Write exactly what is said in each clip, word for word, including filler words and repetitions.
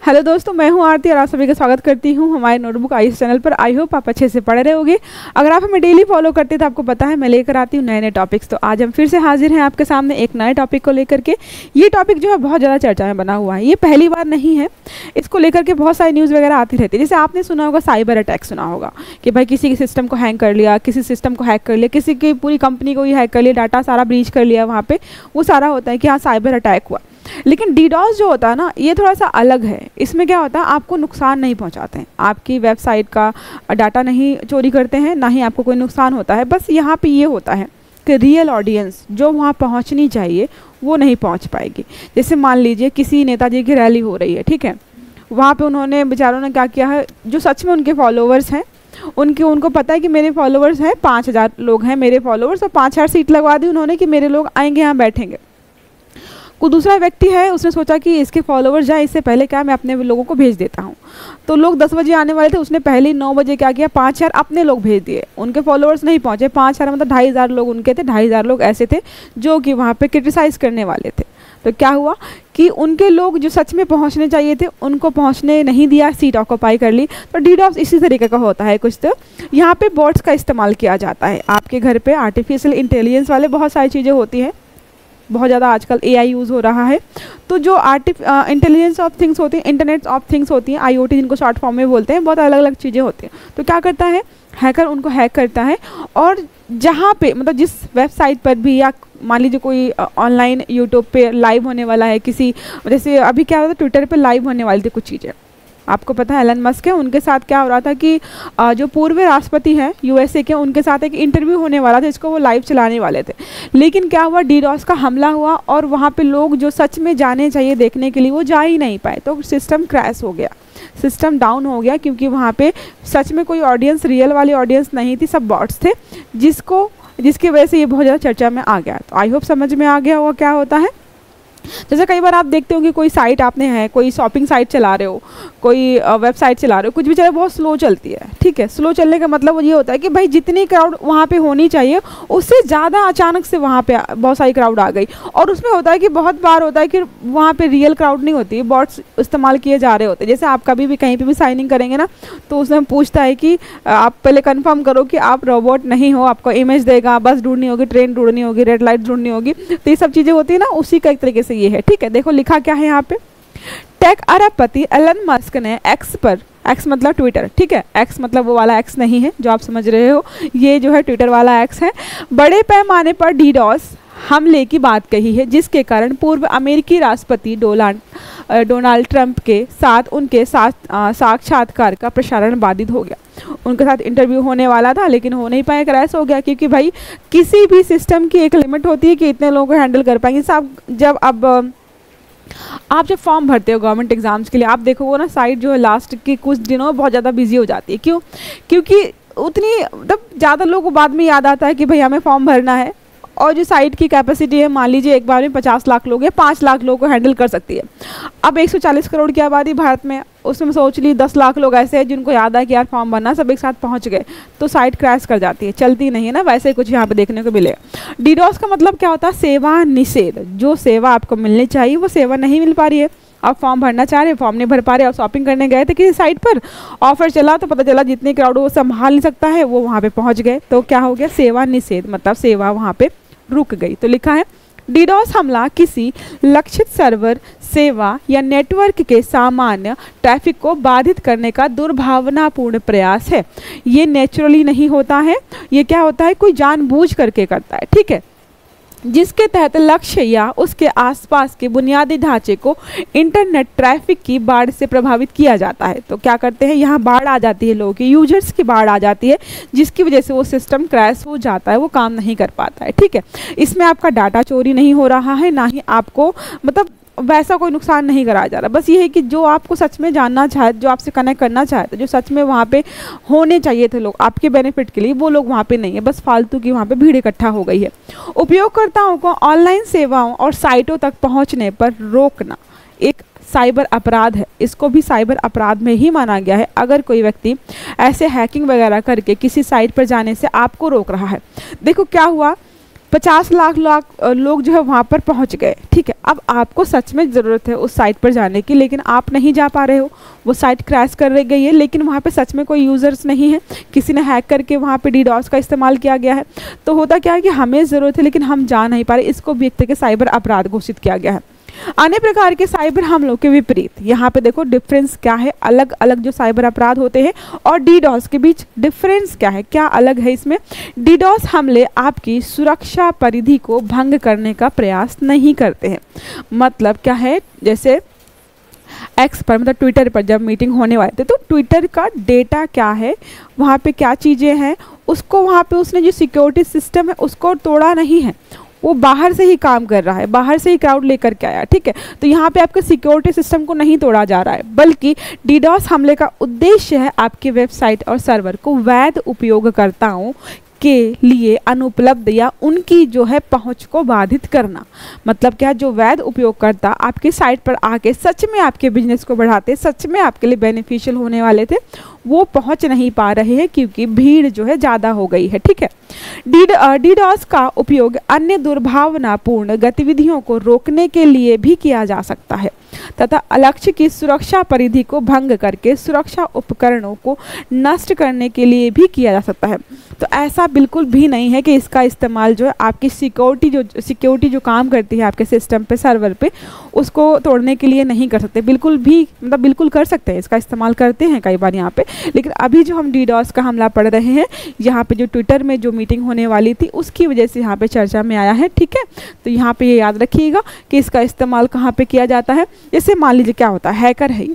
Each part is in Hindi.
हेलो दोस्तों, मैं हूं आरती और आप सभी का स्वागत करती हूं हमारे नोटबुक आई चैनल पर। आई होप आप अच्छे से पढ़ रहे होंगे। अगर आप हमें डेली फॉलो करते हैं तो आपको पता है मैं लेकर आती हूं नए नए टॉपिक्स। तो आज हम फिर से हाजिर हैं आपके सामने एक नए टॉपिक को लेकर के। ये टॉपिक जो है बहुत ज़्यादा चर्चा में बना हुआ है, ये पहली बार नहीं है। इसको लेकर के बहुत सारी न्यूज़ वगैरह आती रहती है। जैसे आपने सुना होगा साइबर अटैक सुना होगा कि भाई किसी के सिस्टम को हैक कर लिया, किसी सिस्टम को हैक कर लिया, किसी की पूरी कंपनी को ही हैक कर लिया, डाटा सारा ब्रीच कर लिया वहाँ पे। वो सारा होता है कि हाँ साइबर अटैक हुआ। लेकिन डीडॉस जो होता है ना, ये थोड़ा सा अलग है। इसमें क्या होता है, आपको नुकसान नहीं पहुंचाते हैं, आपकी वेबसाइट का डाटा नहीं चोरी करते हैं, ना ही आपको कोई नुकसान होता है। बस यहाँ पे ये होता है कि रियल ऑडियंस जो वहाँ पहुँचनी चाहिए वो नहीं पहुँच पाएगी। जैसे मान लीजिए किसी नेताजी की रैली हो रही है, ठीक है, वहाँ पे उन्होंने बेचारों ने क्या किया है, जो सच में उनके फॉलोवर्स हैं, उनके उनको पता है कि मेरे फॉलोवर्स हैं, पाँच हज़ार लोग हैं मेरे फॉलोवर्स, और पाँच हज़ार सीट लगवा दी उन्होंने कि मेरे लोग आएंगे यहाँ बैठेंगे। कोई दूसरा व्यक्ति है, उसने सोचा कि इसके फॉलोवर्स जाए, इससे पहले क्या मैं अपने लोगों को भेज देता हूँ। तो लोग दस बजे आने वाले थे, उसने पहले ही नौ बजे क्या किया, पाँच हज़ार अपने लोग भेज दिए। उनके फॉलोवर्स नहीं पहुँचे, पाँच हज़ार मतलब ढाई हज़ार लोग उनके थे। ढाई हज़ार लोग ऐसे थे जो कि वहाँ पे क्रिटिसाइज़ करने वाले थे। तो क्या हुआ कि उनके लोग जो सच में पहुंचने चाहिए थे उनको पहुंचने नहीं दिया, सीट ऑक्यूपाई कर ली। तो डीडॉस इसी तरीके का होता है कुछ। तो यहाँ पे बॉट्स का इस्तेमाल किया जाता है। आपके घर पे आर्टिफिशियल इंटेलिजेंस वाले बहुत सारी चीज़ें होती हैं, बहुत ज़्यादा आजकल एआई यूज़ हो रहा है। तो जो आर्टिफ इंटेलिजेंस ऑफ थिंग्स होती हैं, इंटरनेट ऑफ थिंग्स होती हैं, आईओटी जिनको शॉर्ट फॉर्म में बोलते हैं, बहुत अलग अलग चीज़ें होती हैं। तो क्या करता है, हैकर उनको हैक करता है, और जहाँ पे मतलब जिस वेबसाइट पर भी, या मान लीजिए कोई ऑनलाइन यूट्यूब पे लाइव होने वाला है, किसी जैसे अभी क्या होता है ट्विटर पे लाइव होने वाली थी कुछ चीज़ें, आपको पता है एलन मस्क है, उनके साथ क्या हो रहा था कि जो पूर्व राष्ट्रपति हैं यूएसए के, उनके साथ एक इंटरव्यू होने वाला था जिसको वो लाइव चलाने वाले थे। लेकिन क्या हुआ, डीडॉस का हमला हुआ और वहाँ पे लोग जो सच में जाने चाहिए देखने के लिए वो जा ही नहीं पाए। तो सिस्टम क्रैश हो गया, सिस्टम डाउन हो गया, क्योंकि वहाँ पे सच में कोई ऑडियंस, रियल वाली ऑडियंस नहीं थी, सब बॉट्स थे, जिसको जिसकी वजह से ये बहुत ज़्यादा चर्चा में आ गया। तो आई होप समझ में आ गया होगा क्या होता है। जैसे कई बार आप देखते होंगे कोई साइट आपने है, कोई शॉपिंग साइट चला रहे हो, कोई वेबसाइट चला रहे हो, कुछ भी चले, बहुत स्लो चलती है, ठीक है। स्लो चलने का मतलब ये होता है कि भाई जितनी क्राउड वहाँ पे होनी चाहिए उससे ज़्यादा अचानक से वहाँ पे बहुत सारी क्राउड आ गई। और उसमें होता है कि बहुत बार होता है कि वहाँ पे रियल क्राउड नहीं होती, बॉट्स इस्तेमाल किए जा रहे होते हैं। जैसे आप कभी भी कहीं पर भी साइन इन करेंगे ना, तो उसमें पूछता है कि आप पहले कन्फर्म करो कि आप रोबोट नहीं हो, आपको इमेज देगा, बस ढूंढनी होगी, ट्रेन ढूंढनी होगी, रेड लाइट ढूंढनी होगी। तो ये सब चीज़ें होती है ना, उसी का एक तरीके से ये है, ठीक है। देखो लिखा क्या है यहाँ पे, टेक अरबपति एलन मस्क ने एक्स पर, एक्स मतलब ट्विटर, ठीक है, एक्स मतलब वो वाला एक्स नहीं है जो आप समझ रहे हो, ये जो है ट्विटर वाला एक्स है, बड़े पैमाने पर डीडॉस हमले की बात कही है, जिसके कारण पूर्व अमेरिकी राष्ट्रपति डोनाल्ड डोनाल्ड ट्रंप के साथ उनके साथ साक्षात्कार का प्रसारण बाधित हो गया। उनके साथ इंटरव्यू होने वाला था लेकिन हो नहीं पाया, क्रैश हो गया, क्योंकि भाई किसी भी सिस्टम की एक लिमिट होती है कि इतने लोगों को हैंडल कर पाएंगे। साहब जब अब आप जब फॉर्म भरते हो गवर्नमेंट एग्जाम्स के लिए, आप देखो वो ना साइट जो है लास्ट के कुछ दिनों में बहुत ज़्यादा बिजी हो जाती है। क्यों? क्योंकि उतनी मतलब ज़्यादा लोगों को बाद में याद आता है कि भाई हमें फॉर्म भरना है, और जो साइट की कैपेसिटी है, मान लीजिए एक बार में पचास लाख लोग या पाँच लाख लोगों को हैंडल कर सकती है। अब एक सौ चालीस करोड़ की आबादी भारत में, उसमें सोच ली दस लाख लोग ऐसे हैं जिनको याद है कि यार फॉर्म भरना, सब एक साथ पहुंच गए, तो साइट क्रैश कर जाती है, चलती नहीं है ना। वैसे कुछ यहाँ पे देखने को मिलेगा। डीडॉस का मतलब क्या होता है, सेवा निषेध। जो सेवा आपको मिलनी चाहिए वो सेवा नहीं मिल पा रही है। आप फॉर्म भरना चाह रहे, फॉर्म नहीं भर पा रहे, आप शॉपिंग करने गए थे किसी साइट पर, ऑफर चला तो पता चला जितनी क्राउड वो संभाल नहीं सकता है, वो वहाँ पे पहुँच गए, तो क्या हो गया, सेवा निषेध, मतलब सेवा वहाँ पे रुक गई। तो लिखा है डीडॉस हमला किसी लक्षित सर्वर, सेवा या नेटवर्क के सामान्य ट्रैफिक को बाधित करने का दुर्भावनापूर्ण प्रयास है। ये नेचुरली नहीं होता है, ये क्या होता है, कोई जानबूझ करके करता है, ठीक है, जिसके तहत लक्ष्य या उसके आसपास के बुनियादी ढांचे को इंटरनेट ट्रैफिक की बाढ़ से प्रभावित किया जाता है। तो क्या करते हैं, यहाँ बाढ़ आ जाती है, लोगों की यूजर्स की बाढ़ आ जाती है, जिसकी वजह से वो सिस्टम क्रैश हो जाता है, वो काम नहीं कर पाता है, ठीक है। इसमें आपका डाटा चोरी नहीं हो रहा है, ना ही आपको मतलब वैसा कोई नुकसान नहीं कराया जा रहा। बस ये है कि जो आपको सच में जानना चाहे, जो आपसे कनेक्ट करना चाहते, जो सच में वहाँ पे होने चाहिए थे लोग आपके बेनिफिट के लिए, वो लोग वहाँ पे नहीं है, बस फालतू की वहाँ पे भीड़ इकट्ठा हो गई है। उपयोगकर्ताओं को ऑनलाइन सेवाओं और साइटों तक पहुँचने पर रोकना एक साइबर अपराध है। इसको भी साइबर अपराध में ही माना गया है अगर कोई व्यक्ति ऐसे हैकिंग वगैरह करके किसी साइट पर जाने से आपको रोक रहा है। देखो क्या हुआ पचास लाख लाख लोग जो है वहाँ पर पहुँच गए, ठीक है। अब आपको सच में ज़रूरत है उस साइट पर जाने की, लेकिन आप नहीं जा पा रहे हो, वो साइट क्रैश कर रह गई है, लेकिन वहाँ पे सच में कोई यूज़र्स नहीं है, किसी ने हैक करके वहाँ पे डीडॉस का इस्तेमाल किया गया है। तो होता क्या है कि हमें ज़रूरत है लेकिन हम जा नहीं पा रहे, इसको भी एक तरह के साइबर अपराध घोषित किया गया है। अन्य प्रकार के साइबर हमलों के विपरीत यहाँ पे देखो डिफरेंस क्या है, अलग अलग जो साइबर अपराध होते हैं और डीडॉस के बीच डिफरेंस क्या है, क्या अलग है इसमें। डीडॉस हमले आपकी सुरक्षा परिधि को भंग करने का प्रयास नहीं करते हैं। मतलब क्या है, जैसे एक्स पर मतलब ट्विटर पर जब मीटिंग होने वाले थे तो ट्विटर का डेटा क्या है, वहाँ पे क्या चीज़ें हैं, उसको वहाँ पे उसने जो सिक्योरिटी सिस्टम है उसको तोड़ा नहीं है, वो बाहर से ही काम कर रहा है, बाहर से ही क्राउड लेकर के आया, ठीक है। तो यहाँ पे आपके सिक्योरिटी सिस्टम को नहीं तोड़ा जा रहा है, बल्कि डीडॉस हमले का उद्देश्य है आपके वेबसाइट और सर्वर को वैध उपयोगकर्ताओं के लिए अनुपलब्ध या उनकी जो है पहुंच को बाधित करना। मतलब क्या, जो वैध उपयोगकर्ता आपकी साइट पर आके सच में आपके बिजनेस को बढ़ाते, सच में आपके लिए बेनिफिशियल होने वाले थे, वो पहुंच नहीं पा रहे हैं क्योंकि भीड़ जो है ज़्यादा हो गई है, ठीक है। डीड डीडॉस का उपयोग अन्य दुर्भावनापूर्ण गतिविधियों को रोकने के लिए भी किया जा सकता है तथा लक्ष्य की सुरक्षा परिधि को भंग करके सुरक्षा उपकरणों को नष्ट करने के लिए भी किया जा सकता है। तो ऐसा बिल्कुल भी नहीं है कि इसका इस्तेमाल जो है आपकी सिक्योरिटी जो सिक्योरिटी जो काम करती है आपके सिस्टम पे, सर्वर पे, उसको तोड़ने के लिए नहीं कर सकते, बिल्कुल भी, मतलब बिल्कुल कर सकते हैं, इसका इस्तेमाल करते हैं कई बार यहाँ पे। लेकिन अभी जो हम डीडॉस का हमला पढ़ रहे हैं, यहाँ पे जो ट्विटर में जो मीटिंग होने वाली थी उसकी वजह से यहाँ पे चर्चा में आया है, ठीक है। तो यहाँ पे ये यह याद रखिएगा कि इसका इस्तेमाल कहाँ पे किया जाता है। जैसे मान लीजिए क्या होता है, हैकर है ये,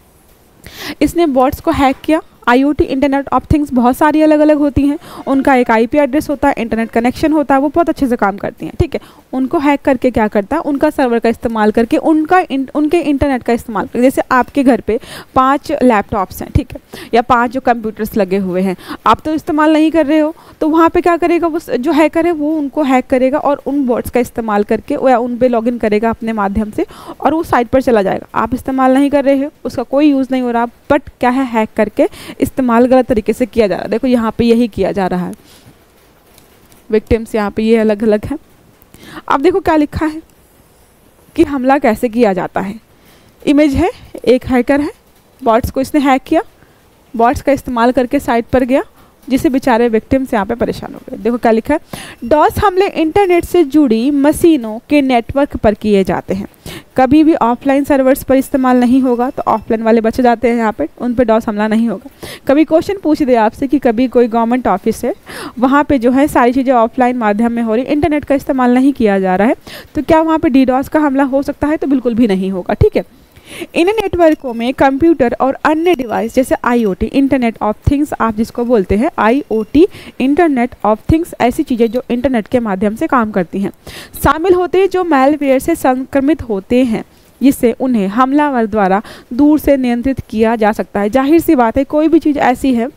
इसने बॉट्स को हैक किया। आईओटी इंटरनेट ऑफ थिंग्स बहुत सारी अलग अलग होती हैं, उनका एक आईपी एड्रेस होता है, इंटरनेट कनेक्शन होता है, वो बहुत अच्छे से काम करती हैं, ठीक है। उनको हैक करके क्या करता है, उनका सर्वर का इस्तेमाल करके उनका इन, उनके इंटरनेट का इस्तेमाल करके, जैसे आपके घर पे पांच लैपटॉप्स हैं, ठीक है, या पांच जो कंप्यूटर्स लगे हुए हैं, आप तो इस्तेमाल नहीं कर रहे हो, तो वहाँ पे क्या करेगा वो जो हैकर है, वो उनको हैक करेगा और उन बॉट्स का इस्तेमाल करके या उन पे लॉगिन करेगा अपने माध्यम से और वो साइट पर चला जाएगा। आप इस्तेमाल नहीं कर रहे हो, उसका कोई यूज़ नहीं हो रहा, बट क्या है, हैक करके इस्तेमाल गलत तरीके से किया जा रहा है। देखो यहाँ पे यही किया जा रहा है, विक्टिम्स यहाँ पे ये अलग अलग है। अब देखो क्या लिखा है कि हमला कैसे किया जाता है। इमेज है, एक हैकर है, बॉट्स को इसने हैक किया, बॉट्स का इस्तेमाल करके साइट पर गया, जिसे बेचारे विक्टिम्स यहाँ पे परेशान हो गए। देखो क्या लिखा है, डॉस हमले इंटरनेट से जुड़ी मशीनों के नेटवर्क पर किए जाते हैं, कभी भी ऑफलाइन सर्वर्स पर इस्तेमाल नहीं होगा। तो ऑफलाइन वाले बचे जाते हैं, यहाँ पे उन पे डॉस हमला नहीं होगा। कभी क्वेश्चन पूछ दे आपसे कि कभी कोई गवर्नमेंट ऑफिस है, वहाँ पे जो है सारी चीज़ें ऑफलाइन माध्यम में हो रही, इंटरनेट का इस्तेमाल नहीं किया जा रहा है, तो क्या वहाँ पे डीडॉस का हमला हो सकता है? तो बिल्कुल भी नहीं होगा, ठीक है। इन नेटवर्कों में कंप्यूटर और अन्य डिवाइस जैसे आईओटी इंटरनेट ऑफ थिंग्स, आप जिसको बोलते हैं आईओटी इंटरनेट ऑफ थिंग्स, ऐसी चीज़ें जो इंटरनेट के माध्यम से काम करती हैं, शामिल होते हैं, जो मैलवेयर से संक्रमित होते हैं, जिससे उन्हें हमलावर द्वारा दूर से नियंत्रित किया जा सकता है। जाहिर सी बात है, कोई भी चीज़ ऐसी है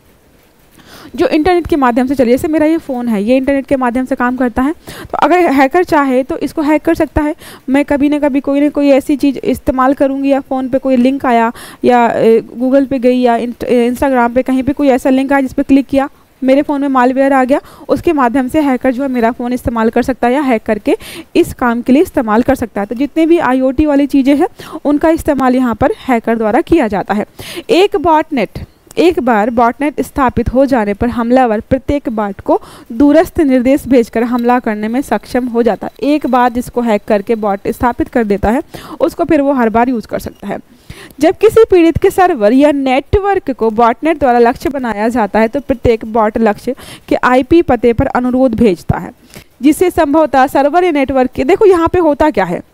जो इंटरनेट के माध्यम से चलिए, जैसे मेरा ये फ़ोन है, ये इंटरनेट के माध्यम से काम करता है, तो अगर हैकर चाहे तो इसको हैक कर सकता है। मैं कभी ना कभी कोई ना कोई ऐसी चीज़ इस्तेमाल करूँगी, या फ़ोन पे कोई लिंक आया, या गूगल पे गई, या इंस्टाग्राम पे कहीं पे कोई ऐसा लिंक आया जिस पर क्लिक किया, मेरे फ़ोन में मालवेयर आ गया, उसके माध्यम से हैकर जो है मेरा फ़ोन इस्तेमाल कर सकता है या हैक करके इस काम के लिए इस्तेमाल कर सकता है। तो जितने भी आईओटी वाली चीज़ें हैं उनका इस्तेमाल यहाँ पर हैकर द्वारा किया जाता है। एक बॉटनेट एक बार बॉटनेट स्थापित हो जाने पर हमलावर प्रत्येक बॉट को दूरस्थ निर्देश भेजकर हमला करने में सक्षम हो जाता है। एक बार जिसको हैक करके बॉट स्थापित कर देता है, उसको फिर वो हर बार यूज़ कर सकता है। जब किसी पीड़ित के सर्वर या नेटवर्क को बॉटनेट द्वारा लक्ष्य बनाया जाता है, तो प्रत्येक बॉट लक्ष्य के आईपी पते पर अनुरोध भेजता है, जिससे संभवतः सर्वर या नेटवर्क के, देखो यहाँ पे होता क्या है,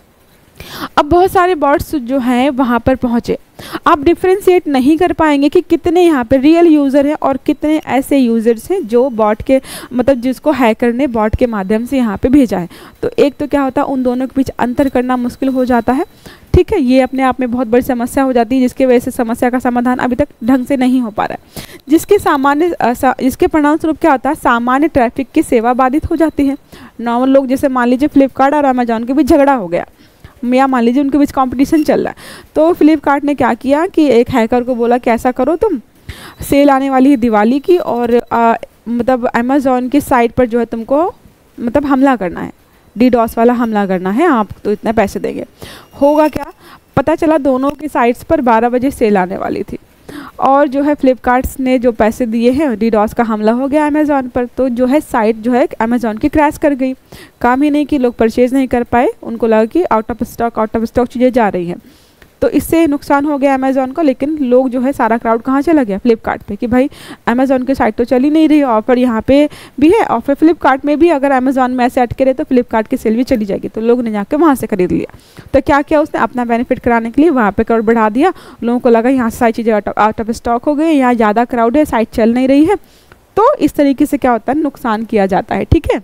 अब बहुत सारे बॉट्स जो हैं वहाँ पर पहुँचे, आप डिफ्रेंशिएट नहीं कर पाएंगे कि कितने यहाँ पे रियल यूज़र हैं और कितने ऐसे यूज़र्स हैं जो बॉट के, मतलब जिसको हैकर ने बॉट के माध्यम से यहाँ पे भेजा है। तो एक तो क्या होता है, उन दोनों के बीच अंतर करना मुश्किल हो जाता है, ठीक है। ये अपने आप में बहुत बड़ी समस्या हो जाती है, जिसकी वजह से समस्या का समाधान अभी तक ढंग से नहीं हो पा रहा है, जिसके सामान्य इसके परिणाम स्वरूप क्या होता है, सामान्य ट्रैफिक की सेवा बाधित हो जाती है। नॉर्मल लोग, जैसे मान लीजिए फ्लिपकार्ट और अमेजॉन के बीच झगड़ा हो गया, या मान लीजिए उनके बीच कंपटीशन चल रहा है, तो फ्लिपकार्ट ने क्या किया कि एक हैकर को बोला कि ऐसा करो, तुम सेल आने वाली है दिवाली की, और आ, मतलब अमेज़ॉन की साइट पर जो है तुमको मतलब हमला करना है, डीडॉस वाला हमला करना है, आप तो इतने पैसे देंगे। होगा क्या, पता चला दोनों की साइट्स पर बारह बजे सेल आने वाली थी और जो है फ्लिपकार्ट्स ने जो पैसे दिए हैं, डीडॉस का हमला हो गया अमेज़ॉन पर, तो जो है साइट जो है अमेज़ॉन की क्रैश कर गई। काम ही नहीं कि लोग परचेज़ नहीं कर पाए, उनको लगा कि out of stock out of stock चीज़ें जा रही हैं, तो इससे नुकसान हो गया अमेज़ॉन को। लेकिन लोग जो है सारा क्राउड कहाँ चला गया, फ्लिपकार्ट पे, कि भाई अमेज़ॉन की साइट तो चल ही नहीं रही, ऑफर यहाँ पे भी है, ऑफर फ्लिपकार्ट में भी, अगर अमेज़ॉन में ऐसे अटके रहे तो फ्लिपकार्ट की सेल भी चली जाएगी। तो लोग ने जाकर वहाँ से खरीद लिया। तो क्या किया उसने, अपना बेनिफिट कराने के लिए वहाँ पे क्राउड बढ़ा दिया। लोगों को लगा यहाँ से सारी चीज़ें आउट ऑफ स्टॉक हो गई, यहाँ ज़्यादा क्राउड है, साइट चल नहीं रही है। तो इस तरीके से क्या होता है, नुकसान किया जाता है। ठीक है,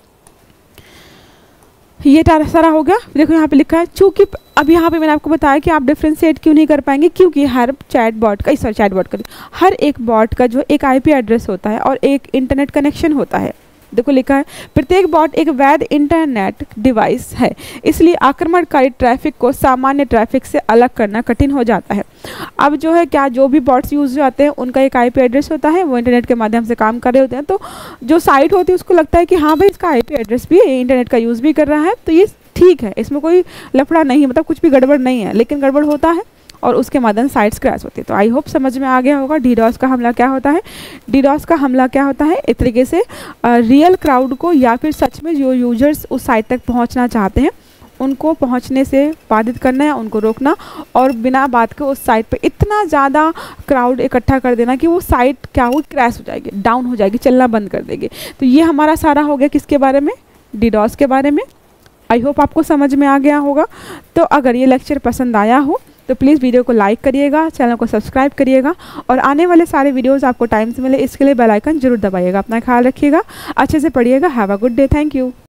ये सारा हो गया। देखो यहाँ पे लिखा है, चूंकि अब यहाँ पे मैंने आपको बताया कि आप डिफ्रेंशिएट क्यों नहीं कर पाएंगे, क्योंकि हर चैट बॉट का, सॉरी चैट बॉट का, हर एक बॉट का जो एक आईपी एड्रेस होता है और एक इंटरनेट कनेक्शन होता है। देखो लिखा है, प्रत्येक बॉट एक वैध इंटरनेट डिवाइस है, इसलिए आक्रमणकारी ट्रैफिक को सामान्य ट्रैफिक से अलग करना कठिन हो जाता है। अब जो है क्या, जो भी बॉट्स यूज होते हैं उनका एक आईपी एड्रेस होता है, वो इंटरनेट के माध्यम से काम कर रहे होते हैं। तो जो साइट होती है उसको लगता है कि हाँ भाई इसका आईपी एड्रेस भी है, इंटरनेट का यूज़ भी कर रहा है, तो ये ठीक है, इसमें कोई लफड़ा नहीं, मतलब कुछ भी गड़बड़ नहीं है। लेकिन गड़बड़ होता है और उसके माध्यम से साइट्स क्रैश होती है। तो आई होप समझ में आ गया होगा डीडॉस का हमला क्या होता है। डीडॉस का हमला क्या होता है, इस तरीके से रियल क्राउड को या फिर सच में जो यूजर्स उस साइट तक पहुंचना चाहते हैं उनको पहुंचने से बाधित करना है, उनको रोकना, और बिना बात के उस साइट पे इतना ज़्यादा क्राउड इकट्ठा कर देना कि वो साइट क्या हो, क्रैश हो जाएगी, डाउन हो जाएगी, चलना बंद कर देगी। तो ये हमारा सारा हो गया किसके बारे में, डीडॉस के बारे में। आई होप आपको समझ में आ गया होगा। तो अगर ये लेक्चर पसंद आया हो तो प्लीज़ वीडियो को लाइक करिएगा, चैनल को सब्सक्राइब करिएगा, और आने वाले सारे वीडियोस आपको टाइम से मिले इसके लिए बेल आइकन जरूर दबाइएगा। अपना ख्याल रखिएगा, अच्छे से पढ़िएगा। Have a good day, thank you.